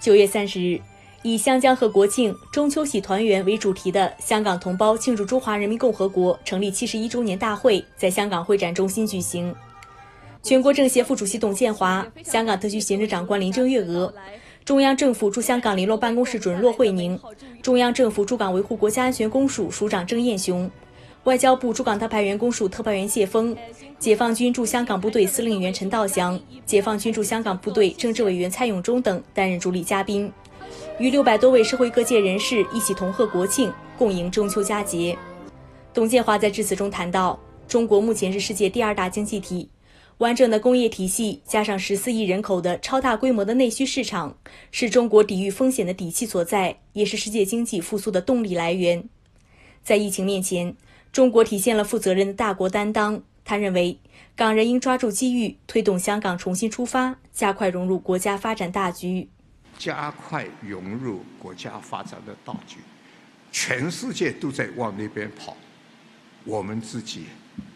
9月30日，以湘江和国庆、中秋喜团圆为主题的香港同胞庆祝中华人民共和国成立71周年大会在香港会展中心举行。全国政协副主席董建华、香港特区行政长官林郑月娥、中央政府驻香港联络办公室主任骆惠宁、中央政府驻港维护国家安全公署署长郑燕雄、外交部驻港特派员公署特派员谢锋、解放军驻香港部队司令员陈道祥、解放军驻香港部队政治委员蔡永忠等担任主礼嘉宾，与600多位社会各界人士一起同贺国庆，共迎中秋佳节。董建华在致辞中谈到，中国目前是世界第2大经济体，完整的工业体系加上14亿人口的超大规模的内需市场，是中国抵御风险的底气所在，也是世界经济复苏的动力来源。在疫情面前，中国体现了负责任的大国担当。他认为，港人应抓住机遇，推动香港重新出发，加快融入国家发展大局。 加快融入国家发展的大局，全世界都在往那边跑，我们自己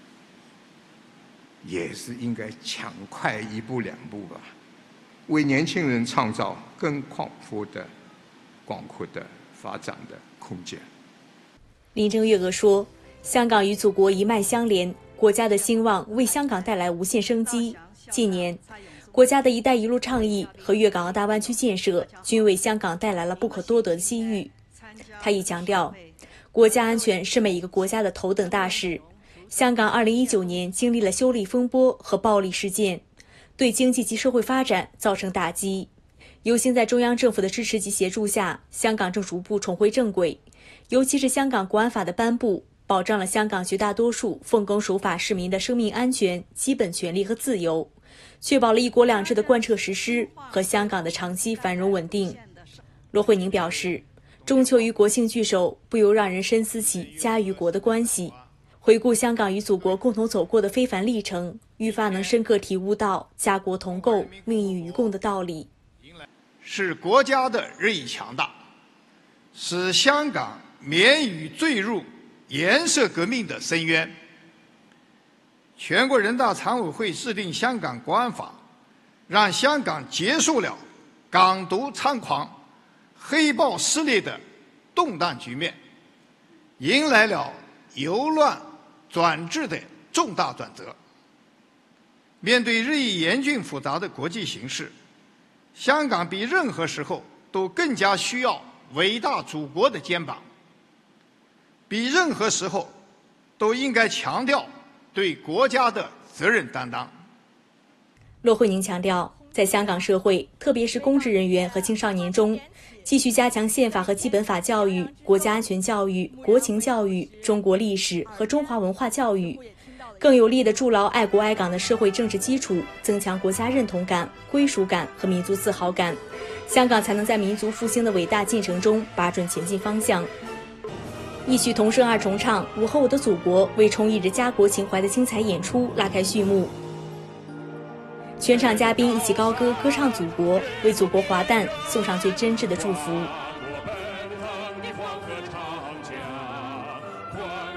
也是应该抢快1步2步吧，为年轻人创造更广阔的发展的空间。 林郑月娥说，香港与祖国一脉相连，国家的兴旺为香港带来无限生机。近年，国家的一带一路倡议和粤港澳大湾区建设均为香港带来了不可多得的机遇。他亦强调，国家安全是每一个国家的头等大事。香港2019年经历了修例风波和暴力事件，对经济及社会发展造成打击。有幸在中央政府的支持及协助下，香港正逐步重回正轨。尤其是香港国安法的颁布，保障了香港绝大多数奉公守法市民的生命安全、基本权利和自由，确保了一国两制的贯彻实施和香港的长期繁荣稳定。骆惠宁表示，中秋与国庆聚首，不由让人深思起家与国的关系。回顾香港与祖国共同走过的非凡历程，愈发能深刻体悟到家国同构、命运与共的道理。 是国家的日益强大，使香港免于坠入颜色革命的深渊。全国人大常委会制定香港国安法，让香港结束了港独猖狂、黑暴撕裂的动荡局面，迎来了由乱转治的重大转折。面对日益严峻复杂的国际形势，香港比任何时候都更加需要伟大祖国的肩膀，比任何时候都应该强调对国家的责任担当。 骆惠宁强调，在香港社会，特别是公职人员和青少年中，继续加强宪法和基本法教育、国家安全教育、国情教育、中国历史和中华文化教育，更有力地筑牢爱国爱港的社会政治基础，增强国家认同感、归属感和民族自豪感，香港才能在民族复兴的伟大进程中把准前进方向。一曲同声二重唱《我和我的祖国》为重溢着家国情怀的精彩演出拉开序幕。全场嘉宾一起高歌歌唱祖国，为祖国华诞送上最真挚的祝福。